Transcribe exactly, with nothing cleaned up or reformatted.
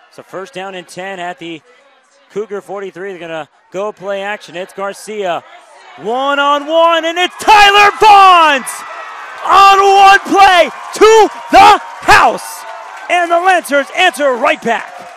So first down and ten at the Cougar forty-three. They're going to go play action. It's Garcia. One-on-one, and it's Tyler Vaughns on one play to the house. And the Lancers answer right back.